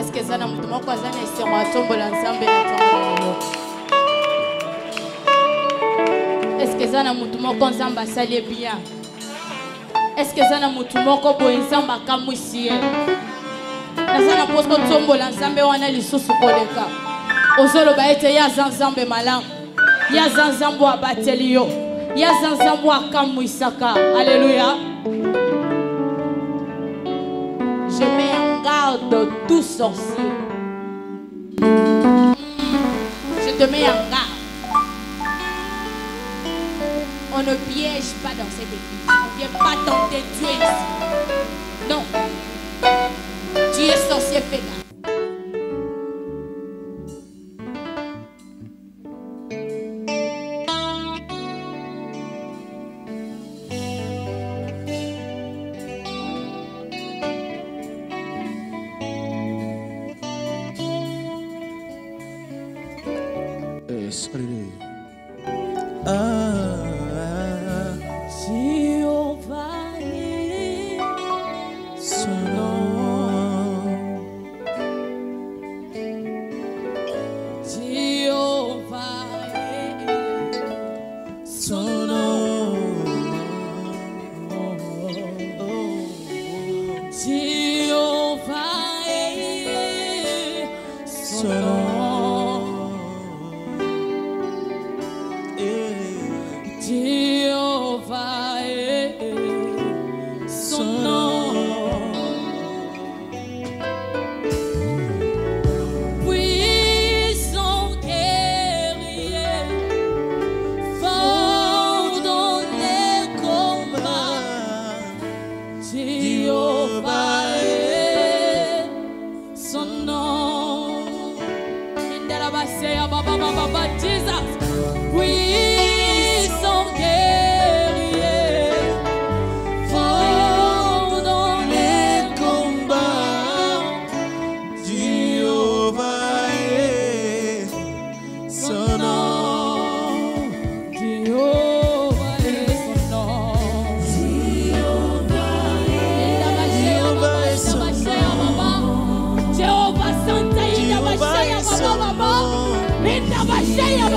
Est-ce que ça n'a pas de quoi ça n'est pas tombe l'ensemble de est-ce que ça n'a pas de quoi ça va salir bien? Est-ce que ça n'a pas de quoi ça va camusier? Ça n'a pas de quoi tombe l'ensemble on a les sous koleka. Ozolo ba ete ya zanzambe malam. Ya zanzambo abatelio. Ya zanzambo akamuisaka. Alléluia. Je mets en garde tout sorcier. Je te mets en garde. On ne piège pas dans cette église. On ne vient pas tenter Dieu ici. Non. Tu es sorcier pégal. Jehovah